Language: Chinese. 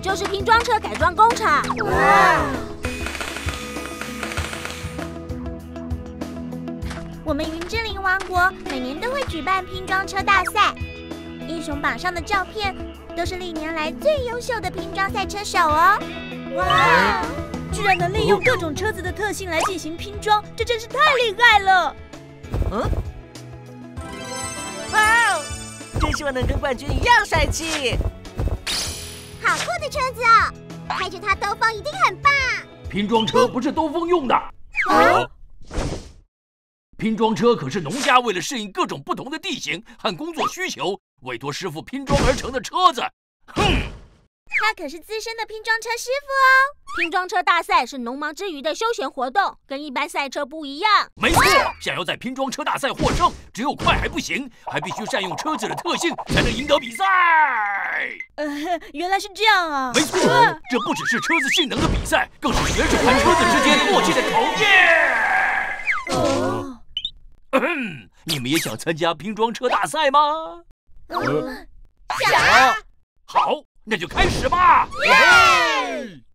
就是拼装车改装工厂。 哇！ 我们云之灵王国每年都会举办拼装车大赛，英雄榜上的照片都是历年来最优秀的拼装赛车手哦。 哇！居然能利用各种车子的特性来进行拼装，这真是太厉害了！ 哇！真希望能跟冠军一样帅气。 好酷的车子哦，开着它兜风一定很棒。 拼装车不是兜风用的。拼装车可是农家为了适应各种不同的地形和工作需求，委托师傅拼装而成的车子。哼！ 他可是资深的拼装车师傅哦。 拼装车大赛是农忙之余的休闲活动，跟一般赛车不一样。 没错，想要在拼装车大赛获胜，只有快还不行，还必须善用车子的特性，才能赢得比赛。 原来是这样啊！ 没错，这不只是车子性能的比赛，更是选手和车子之间默契的考验。你们也想参加拼装车大赛吗？ 想啊！ 好，那就开始吧！耶！